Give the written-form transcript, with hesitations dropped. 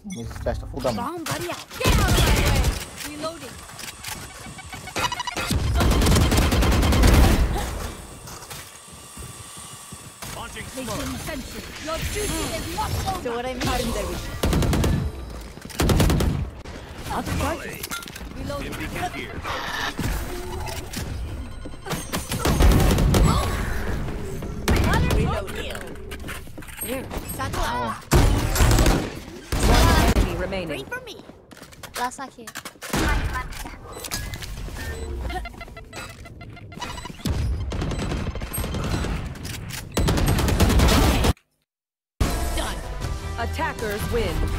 He's flashed a full dummy. Bomb buddy out. Get out of my way. Reloading. Launching Placing sentry. Your duty is not over. So what I mean Out of charges. Reloading. Beacon here. Reloading. Here. Satchel out. one enemy remaining. Wait for me. Last knock here. Attackers win.